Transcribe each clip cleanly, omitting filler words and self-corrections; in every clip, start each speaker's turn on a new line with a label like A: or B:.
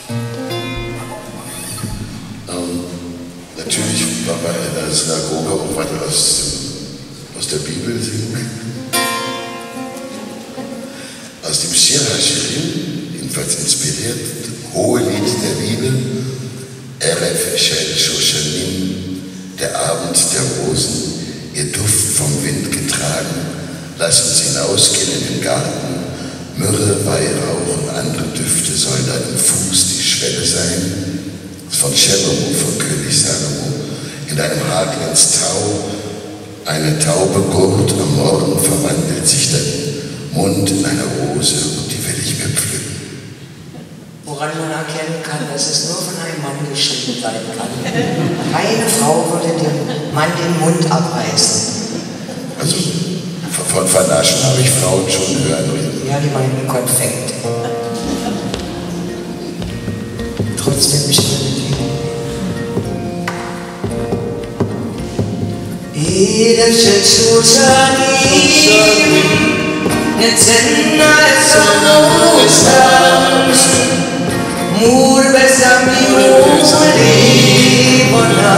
A: Natürlich war bei einer Synagoge auch was aus der Bibel singen. Aus dem Shir HaShirim, jedenfalls inspiriert, hohe Lied der Bibel, Erev Shel Shoshanim, der Abend der Rosen, ihr Duft vom Wind getragen, lass uns hinausgehen in den Garten, Myrrhe, Weihrauch und andere Düfte sollen deinem Fuß die Schwelle sein, von Shelomo, von König Salomo, in deinem Haar glänzt Tau, eine Taube gurrt, am Morgen verwandelt sich dein Mund in eine Rose und die will ich mir pflücken.
B: Woran man erkennen kann, dass es nur von einem Mann geschrieben werden kann. Keine Frau würde dem Mann den Mund abreißen.
A: Also von Vernaschen habe ich Frauen schon hören reden.
B: Ja, die meinen Konfekt. Trotzdem bestimmt die. Eder של שושנים נצאנה סמוסם מור בסמים וליבונה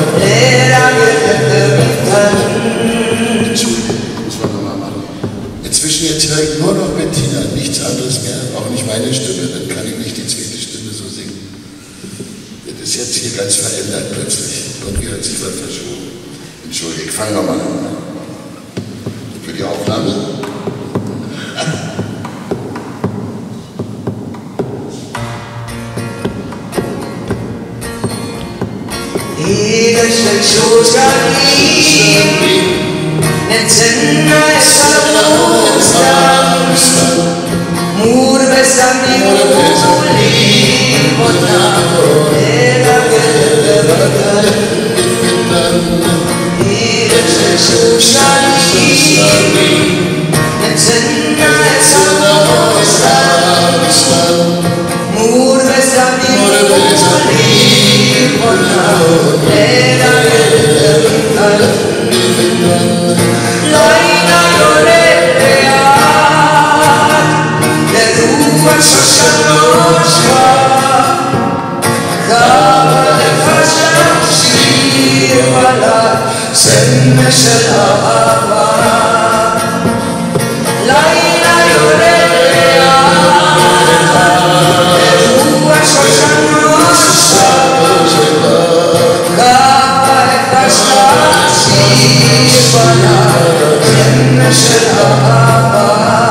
A: Inzwischen jetzt höre ich nur noch Bettina, nichts anderes mehr, auch nicht meine Stimme, dann kann ich nicht die zweite Stimme so singen. Das ist jetzt hier ganz verändert plötzlich. Irgendwie hat sich was verschoben. Entschuldigung, ich fange nochmal an. Für die Aufnahme.
B: Eder של שושנים נצאנה סמוסם מור בסמים וליבונה שושנים נצאנה סמוסם מור בסמים וליבונה לילה יורד לאט לרוח שושנות כמה לפשט שיר בלט סמל של אהבה לילה יורד לאט לרוח שושנות כמה לפשט שיר בלט סמל של אהבה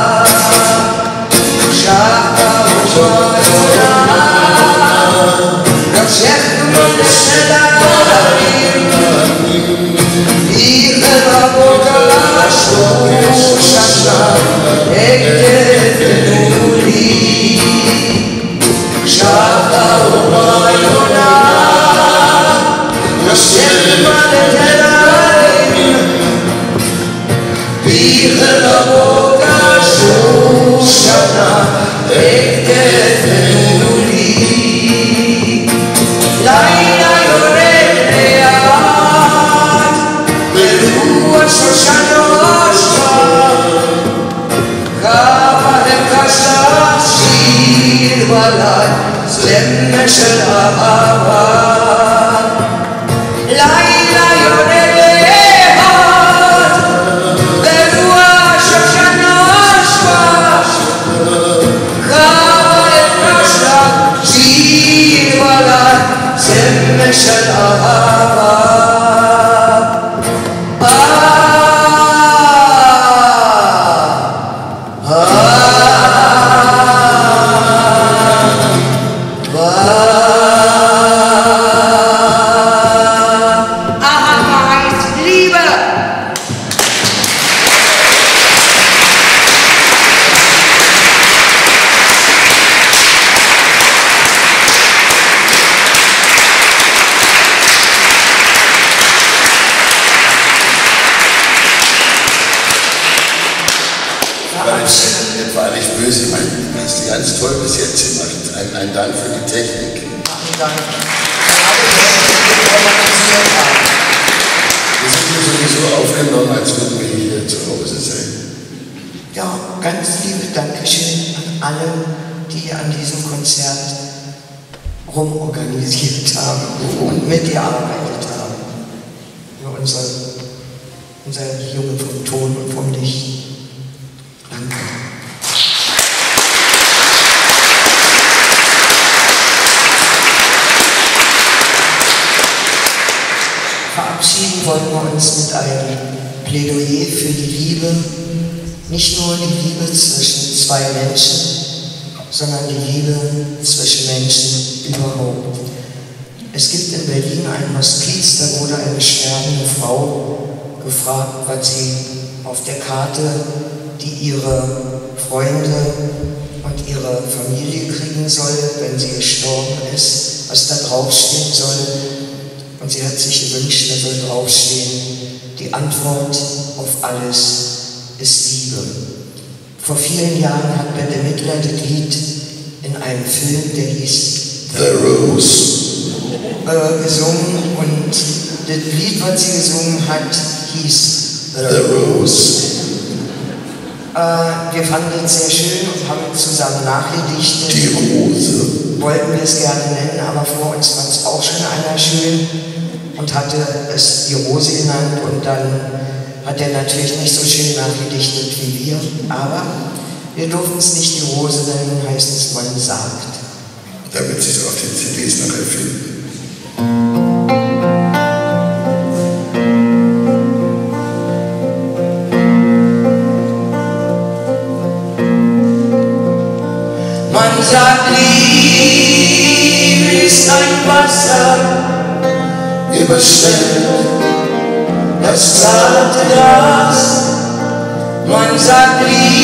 B: של אהבה לילה יורד לאט ברוח שושנה שבה כמה לפשט שיר בלט סמל של אהבה
A: ganz toll bis jetzt gemacht. Ein Dank für die Technik.
B: Dank.
A: Wir sind hier sowieso aufgenommen, als würden wir hier zu Hause sein.
B: Ja, ganz liebe Dankeschön an alle, die an diesem Konzert rumorganisiert haben und mitgearbeitet haben. Ja, unser Junge vom Ton und vom Licht. Danke. Verabschieden wollen wir uns mit einem Plädoyer für die Liebe, nicht nur die Liebe zwischen zwei Menschen, sondern die Liebe zwischen Menschen überhaupt. Es gibt in Berlin ein Hospiz, da wurde eine sterbende Frau gefragt, was sie auf der Karte, die ihre Freunde und ihre Familie kriegen soll, wenn sie gestorben ist, was da draufstehen soll. Und sie hat sich gewünscht, da soll draufstehen, die Antwort auf alles ist Liebe. Vor vielen Jahren hat Bette Midler das Lied in einem Film, der hieß
A: The Rose,
B: gesungen, und das Lied, was sie gesungen hat, hieß
A: The Rose.
B: Wir fanden es sehr schön und haben zusammen nachgedichtet.
A: Die Rose.
B: Wollten wir es gerne nennen, aber vor uns fand es auch schon einer schön und hatte es die Rose genannt, und dann hat er natürlich nicht so schön nachgedichtet wie wir, aber wir durften es nicht die Rose nennen, heißt es, man sagt.
A: Damit sie es auf den CDs nachher finden.
B: Man sagt, Liebe ist ein Wasser,
A: Überschwemmt
B: das zarte Gras. Man sagt,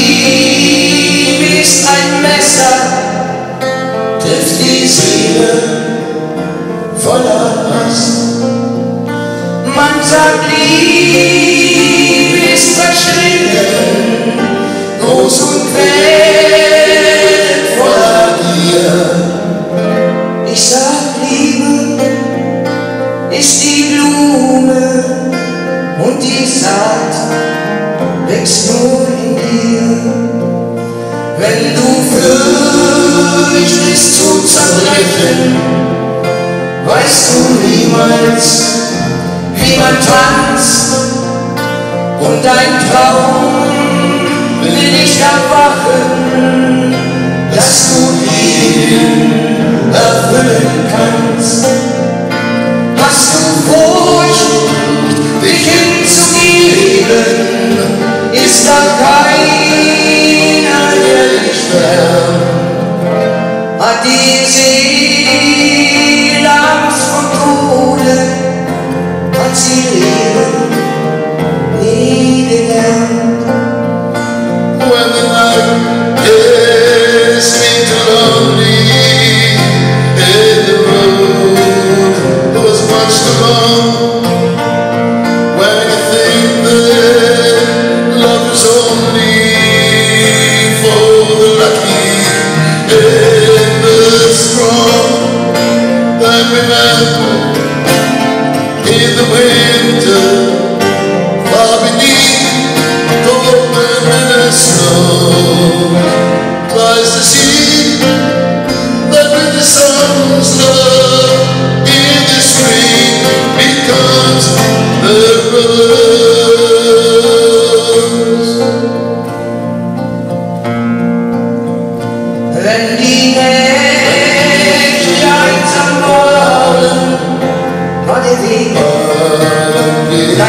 B: Liebe ist ein Messer, trifft die Seele voller Hass. Man sagt, Liebe ist verschlingen, groß und quälend voller Gier. Ich sag, Liebe ist die Blume und die Saat wächst nur in dir. Wenn du fürchtest zu zerbrechen, weißt du niemals, wie man tanzt, und dein Traum will nicht erwachen, dass du ihn erfüllen kannst. Hast du Furcht, dich hinzugeben, ist da keiner, der dich fern. Hat die Seele Angst vor Tode, hat sie Leben nie gelernt.
A: When the night is sweet and lonely, and the road was much too long, when you think that love is only for the lucky and the strong, then remember in the winter, far beneath the open winter snow, lies the sea that with the sun's love in the spring becomes the rose.
B: Wenn die Nächte einsam wollen, war der Weg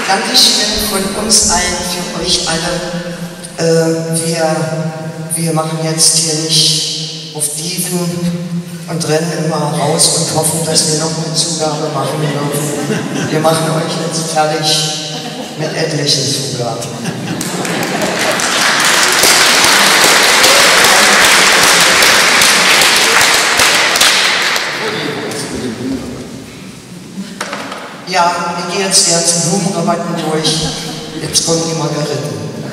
B: Dankeschön von uns allen, für euch alle. Wir machen jetzt hier nicht auf Dieven und rennen immer raus und hoffen, dass wir noch eine Zugabe machen dürfen. Wir machen euch jetzt fertig mit etlichen Zugaben. Ja, wir gehen jetzt die ganzen Blumenrabatten durch. Jetzt kommen die Margariten.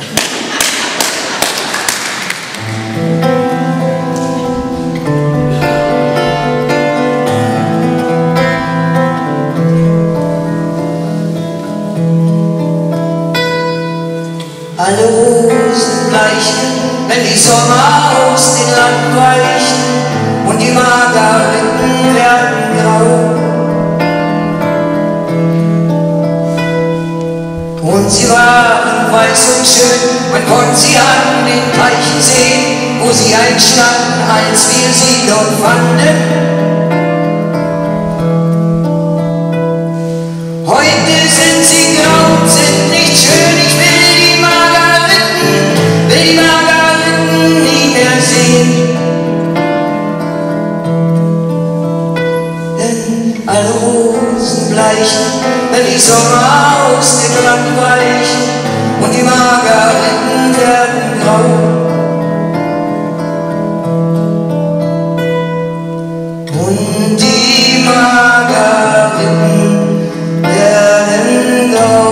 B: Alle Rosen bleichen, wenn die Sommer aus den Landen weichen und die Margariten werden grau. Und sie waren weiß und schön, man konnte sie an den Teichen sehen, wo sie einstanden, als wir sie dort fanden. Heute sind sie grau, sind nicht schön, ich will die Margariten nie mehr sehen. Denn alle Rosen bleichen, wenn die Sommer aus dem Land weichen und die Margariten werden grau. Und die Margariten werden grau.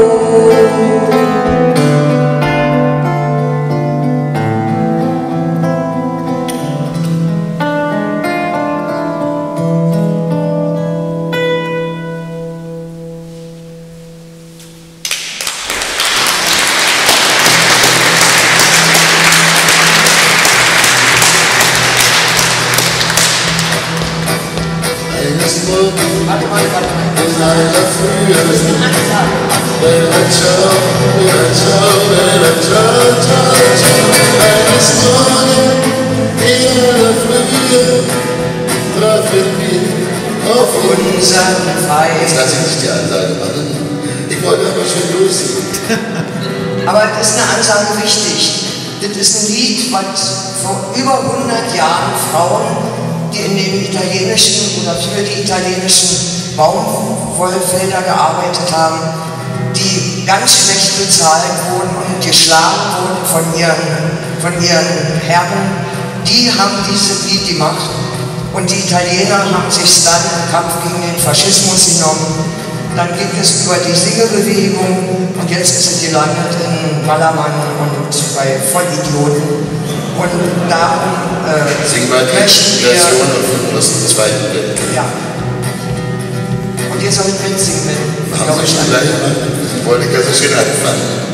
A: Jetzt lasse ich nicht die Ansage machen. Ich wollte aber schon lossingen.
B: Aber es ist eine Ansage wichtig. Das ist ein Lied, was vor über 100 Jahren Frauen, die in den italienischen oder für die italienischen Baumwollfelder gearbeitet haben, die ganz schlecht bezahlt wurden und geschlagen wurden von ihren Herren, die haben dieses Lied gemacht. Und die Italiener haben sich dann im Kampf gegen den Faschismus genommen. Dann ging es über die Singebewegung und jetzt ist es gelandet in Ballermann und bei Vollidioten. Und darum
A: singen wir die Version aus dem Zweiten Weltkrieg.
B: Ja. Und ihr sollt mitsingen mit.
A: Haben Sie schon gleich gemacht? Ich wollte ganz schön anfangen.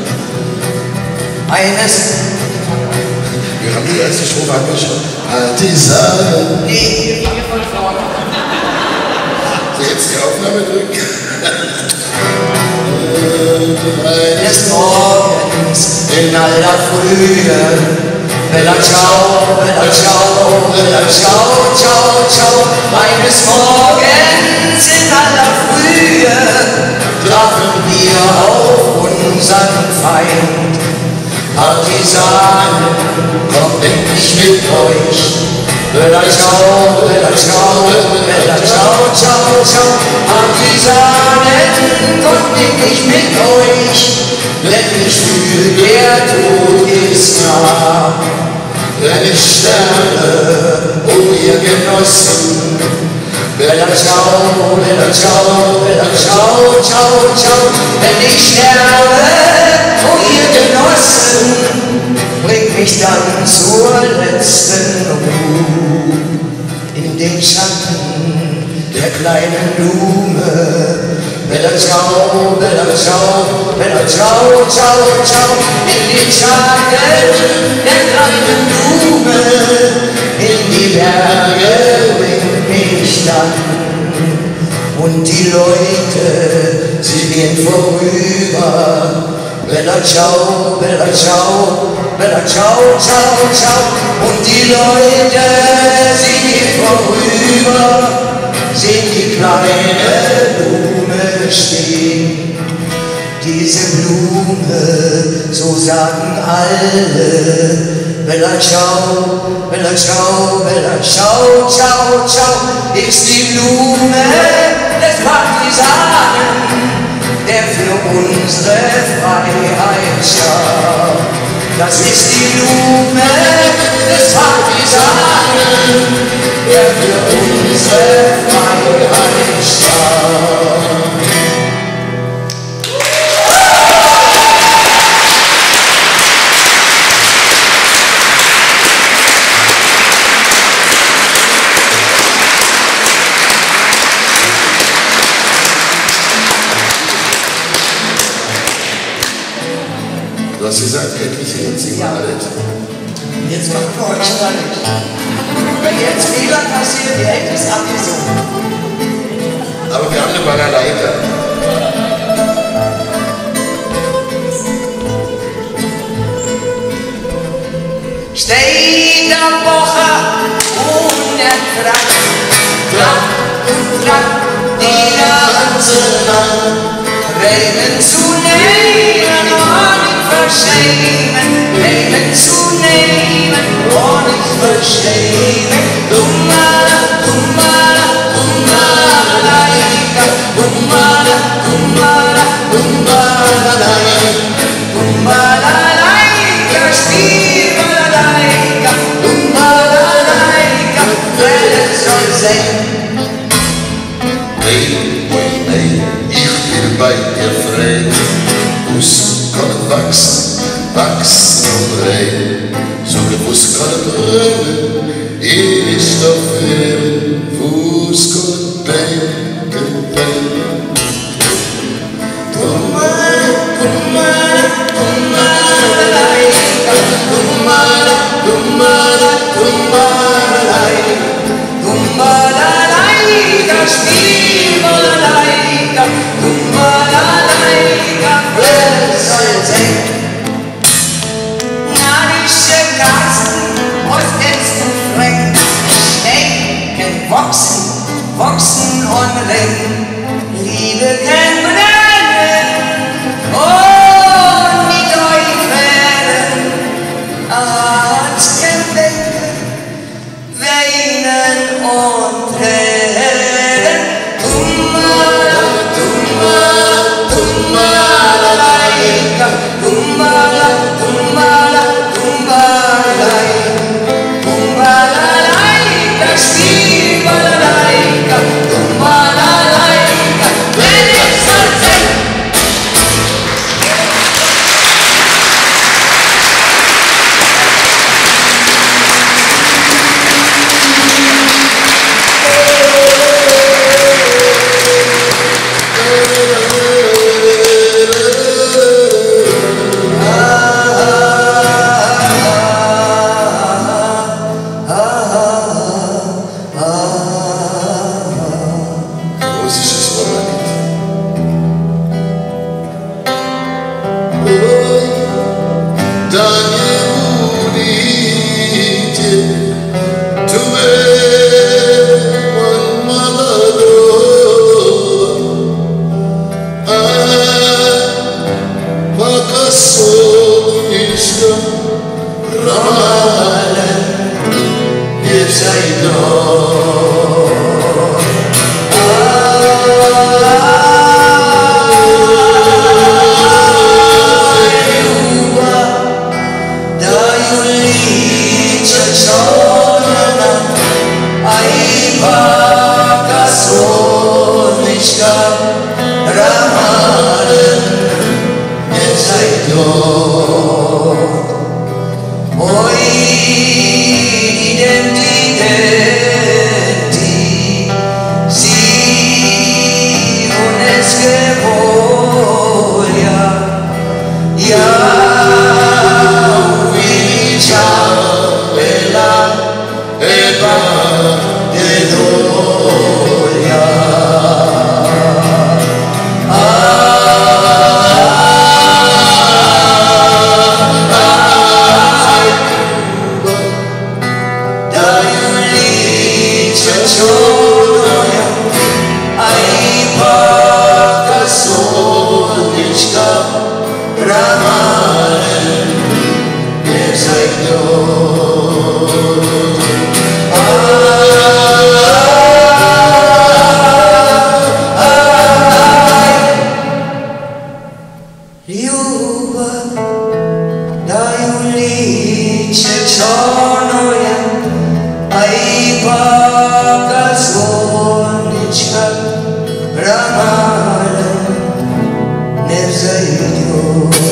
A: Wir haben die erste Strophe angeschaut. Partisanen.
B: Nee, wir von vorne.
A: So, jetzt die Aufnahme drücken.
B: Des Morgens in aller Frühe, bella ciao, bella ciao, bella ciao, ciao, ciao. Eines Morgens in aller Frühe trafen wir auf unseren Feind. Partisanen, kommt endlich mit euch. Bella ciao, bella ciao, bella ciao, ciao, ciao. Partisanen, kommt endlich mit euch. Denn ich fühle, der Tod ist nah. Denn ich sterbe, ihr Genossen. Bella ciao, bella ciao, bella ciao, ciao, ciao. Wenn ich sterbe, ihr Genossen, bringt mich dann zur letzten Ruhe in den Schatten der kleinen Blume. Bella ciao, bella ciao, bella ciao, ciao, ciao. In den Schatten der kleinen Blume, in die Berge bringt mich dann. Und die Leute, sie gehen vorüber. Bella ciao, bella ciao, bella ciao, ciao, ciao. Und die Leute, sie gehen vorüber, sehen die kleine Blume stehen. diese Blume, so sagen alle. Bella ciao, bella ciao, bella ciao, ciao, ciao, ist die Blume des Partisanen, der für unsere Freiheit starb. Das ist die Blume des Partisanen, der für unsere Freiheit starb.
A: Du hast gesagt, endlich singen Sie mal alles.
B: Jetzt machen wir heute schon alles. Wenn jetzt Fehler passieren, die Hälfte ist abgesungen.
A: Aber wir haben eine Balalaika.
B: Steht am Bocher ohne Frack, Frack und Frack, die ganze Nacht. Leben zu nehmen und nicht verschämen, Leben zu nehmen und nicht verschämen. Dummala, dummala, dummala, laika, dummala, dummala, dummala, laika, dummala, laika, spiel Balalaika, dummala, laika, wer soll sein?
A: Bei dir frei, Fuß kann wachsen, wachsen und rein. So Fuß kann brennen, ewig stoffen, Fuß kann denken, Bein. Dummala, dummala, dummala, laika, dummala, dummala, dummala, laika, dummala, laika, spiel Balalaika, dummala, laika, wer soll sein? Narische Kasten, Ostens und Frank, stecken, wachsen, wachsen und rennen, Liebe kann brennen und mit euch werden, als kann denken, weinen und rennen, dummala,
B: Ramalen, ihr seid tot. Ljubav daju liče čonoje, a ipak kad zvonička Ramalen ne zaidu.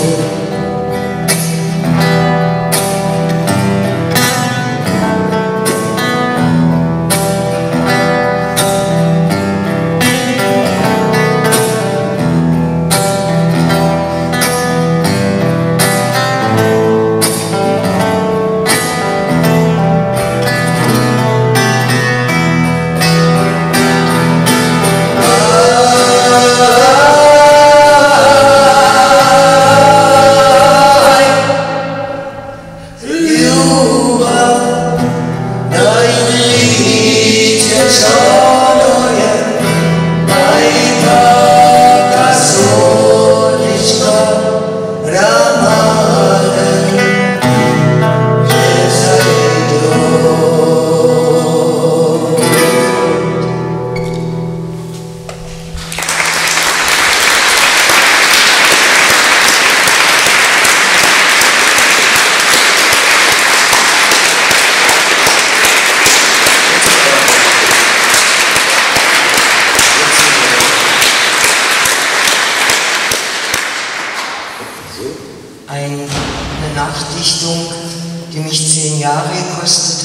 B: Eine Nachdichtung, die mich 10 Jahre gekostet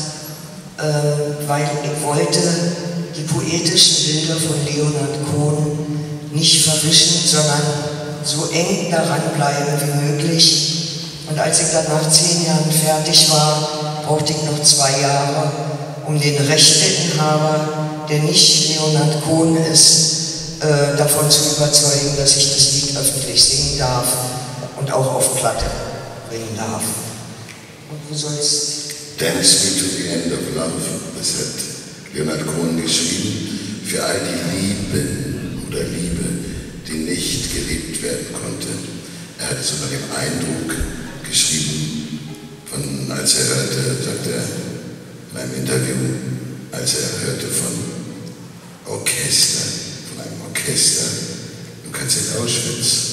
B: hat, weil ich wollte die poetischen Bilder von Leonhard Cohn nicht verwischen, sondern so eng daran bleiben wie möglich. Und als ich dann nach 10 Jahren fertig war, brauchte ich noch 2 Jahre, um den Rechteinhaber, der nicht Leonhard Cohn ist, davon zu überzeugen, dass ich das Lied öffentlich singen darf und auch auf Platte bringen darf. Und du sollst...
A: Dance Me to the End of Love, das hat Leonhard Cohn geschrieben, für all die Lieben oder Liebe, die nicht gelebt werden konnte. Er hatte sogar den Eindruck geschrieben, als er hörte, sagt er in einem Interview, als er hörte von Orchester, von einem Orchester, du kannst in Auschwitz.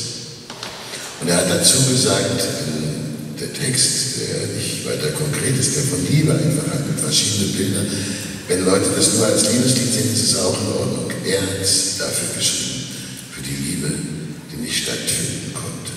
A: Und er hat dazu gesagt, der Text, der nicht weiter konkret ist, der von Liebe einfach hat, mit verschiedenen Bildern. Wenn Leute das nur als Liebeslied sehen, ist es auch in Ordnung. Er hat es dafür geschrieben, für die Liebe, die nicht stattfinden konnte.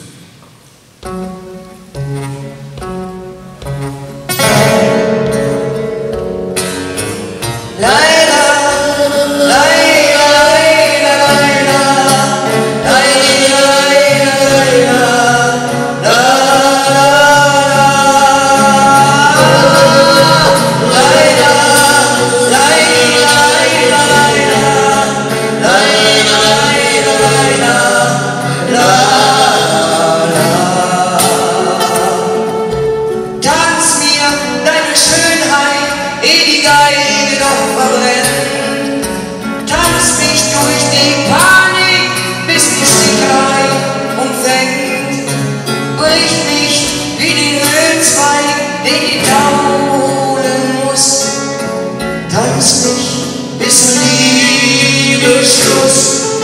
B: Tanz mich bis zum Liebesschluss.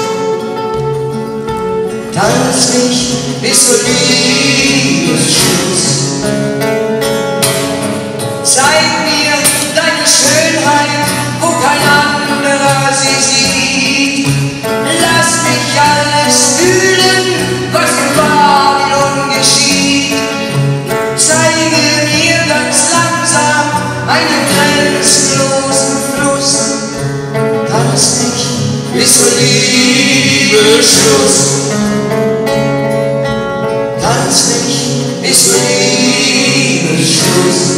B: Tanz mich bis zum Liebesschluss. Zeig mir deine Schönheit, wo kein anderer sie sieht. Lass mich alles fühlen, was in Babylon geschieht. Zeige mir ganz langsam einen grenzenlosen Fluss. Tanz mich bis zum Liebesschluss. Tanz mich bis zum Liebesschluss.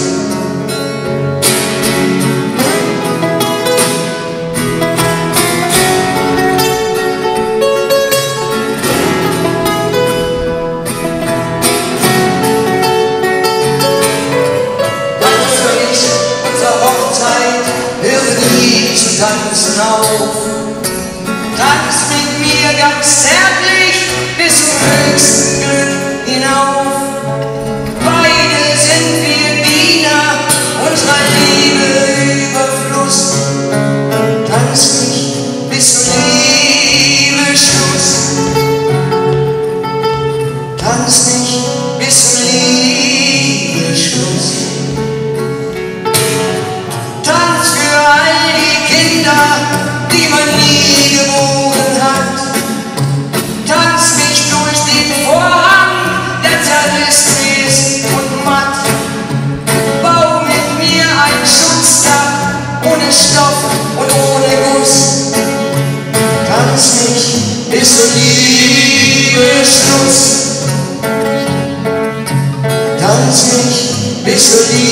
B: zur Liebe.